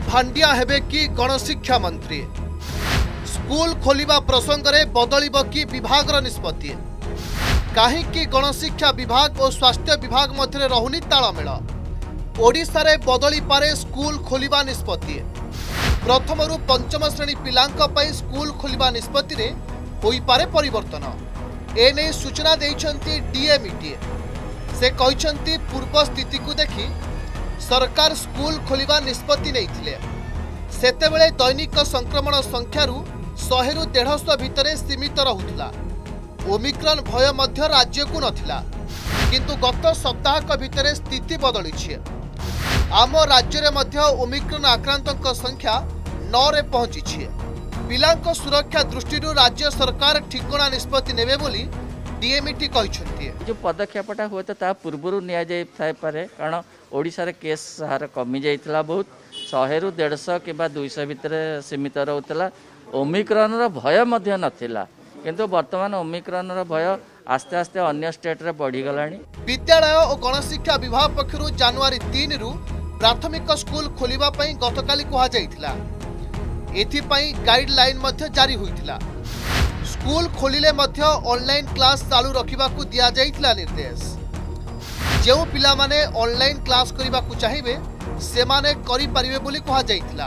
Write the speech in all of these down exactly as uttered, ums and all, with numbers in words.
भांडिया हेबे कि गणशिक्षा मंत्री स्कूल खोलिबा प्रसंग में बदलिब कि विभाग निष्पत्ति कहीं गणशिक्षा विभाग और स्वास्थ्य विभाग मध्य रहुनी तालमेल ओडिशा रे बदली पारे स्कूल खोलिबा निष्पत्ति प्रथम रु पंचम श्रेणी पिलांक पई स्कूल खोलिबा निष्पत्ति रे होई पारे परिवर्तन एने सूचना देइछंती डीएमईटी से कहिछंती पूर्व स्थिति को देखि सरकार स्कूल खोलिबा निष्पत्ति नैथिले सेतेबेले दैनिक संक्रमण संख्यारु सौ रु डेढ़ सौ भितरे सीमित रहुतला ओमिक्रॉन भय मध्य राज्य को नथिला किंतु गत सप्ताहक भितरे स्थिति बदली छे आम राज्य रे मध्य ओमिक्रॉन आक्रांतक संख्या नौ रे पहुंची छे पिलांक सुरक्षा दृष्टि राज्य सरकार ठिकणा निष्पत्ति नेबे बोली डीएमईटी कहिसंती जो पदक्षेपटा हुए तो ता पूर्वरु निया जाय थाय पारे कारण ओडिसा रे केस हार कमी जाइतला बहुत सौ रु डेढ़ सौ किबा दो सौ भितर सीमित रहउतला ओमिक्रॉन रो भय मध्य नथिला किंतु वर्तमान ओमिक्रॉन रो भय आस्ते आस्ते अन्य स्टेट रे बढ़ी गलानी। विद्यालय और गणशिक्षा विभाग पक्षरु जनवरी तीन रु प्राथमिक स्कूल खोलिबा पई गतकाली कहा जाइतला एथिपाई गाइडलाइन मध्य जारी होइतला स्कूल खोलिले मध्य ऑनलाइन क्लास चालू रखिबा को दिया जाइतला निर्देश जो पिला माने ऑनलाइन क्लास करिबा को चाहिबे से माने करि परिबे बोली कहा जाइतला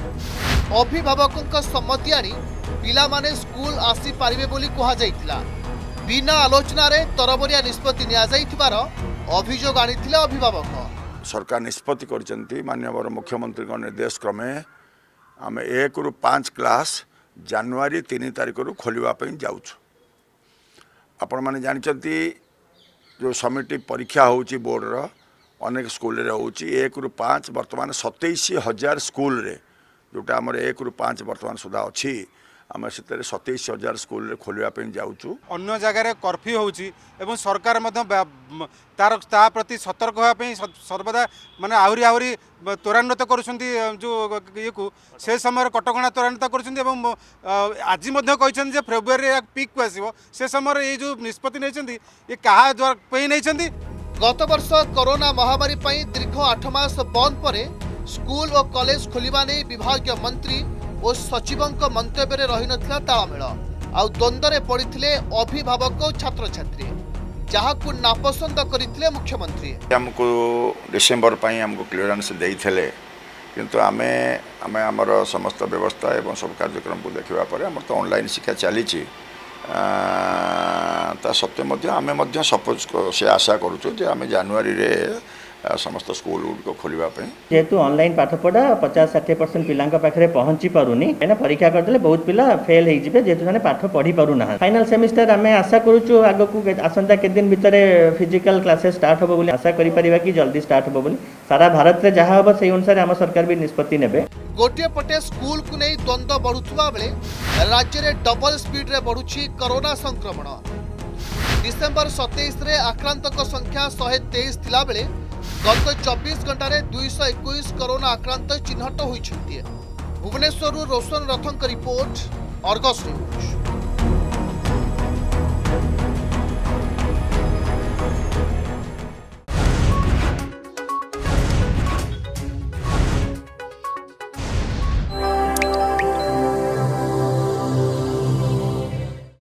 अभिभावकों सम्मति आनी पिला माने स्कूल आसी पारिबे बोली कहा जाइतला बिना आलोचना रे तरबरिया निष्पत्ति निया जाइतबार अभियोग आनिथिले अभिभावक सरकार निष्पत्ति करचंती माननीय मुख्यमंत्री निर्देश क्रमे आम एक रु पाँच क्लास जनवरी तीन तारिख रु खोलिबा पई जाउछु आपण माने जानचंती जो समिति परीक्षा होउची बोर्ड रो अनेक स्कूल रे होउची एक रु पाँच वर्तमान सत्ताईस हजार स्कूल रे जोटा आमर एक रु पाँच वर्तमान सुधा अच्छी आम से सत्ताईस हजार स्कूल खोलिया जाऊँ अन्य जगार कर्फ्यू होउची एवं सरकार तार ता प्रति सतर्क होगापी सर्वदा माने आहरी आहरी त्वरान्वित करुछंती जो ये को से समय कटकणा त्वरान्वित करुछंती एवं आज कहते फेब्रुआरी पीक को आसो से समय ये जो निष्पत्ति नहीं ये कहा द्वारा नहीं गत वर्ष कोरोना महामारी पई दीर्घ आठ मास बंद पर स्कूल और कॉलेज खोलिबा नै विभागीय मंत्री और सचिवंक मंतव्य रही नथिला तालमेल आ द्वंद्व पड़िथिले अभिभावक और छात्र छात्री जहाकू नापसंद करथिले मुख्यमंत्री हमको डिसेंबर पई हमको क्लियरेंस देइथिले किंतु आमे आमे हमर समस्त व्यवस्था एवं सब कार्यक्रम को देखिबा पर हमर तो ऑनलाइन शिक्षा चली छी ता सत्य मध्य आमे मध्य सपोज से आशा करूछु जे आमे जनवरी रे समस्त स्कूल को खोलिबा पे जेतु ऑनलाइन पाठ पढ़ा पचास साठ परसेंट पिलांक पाखरे पहुंची पारुनी एना परीक्षा करदले बहुत पिला फेल हेइ जिवे जेतु जाने पाठ पढ़ी पारु ना फाइनल सेमिस्टर आमे आशा करूछु आगो को आसंता के दिन भितरे फिजिकल क्लासेस स्टार्ट होबो बोली आशा करि परिबा कि जल्दी स्टार्ट होबो बोली सारा भारत रे जहा होबो सेही अनुसार हम सरकार भी निष्पत्ति नेबे गोटे पटे स्कूल को नै द्वंद्व बढ़ुथबा बेले राज्य रे डबल स्पीड रे बढ़ुछि कोरोना संक्रमण डिसेंबर सत्ताईस रे आक्रांतक संख्या एक सौ तेईस थिला बेले गत चौबीस घंटे दुई सौ इक्कीस कोरोना आक्रांत चिन्हट होती भुवनेश्वर रोशन रथों रिपोर्ट अर्गस न्यूज।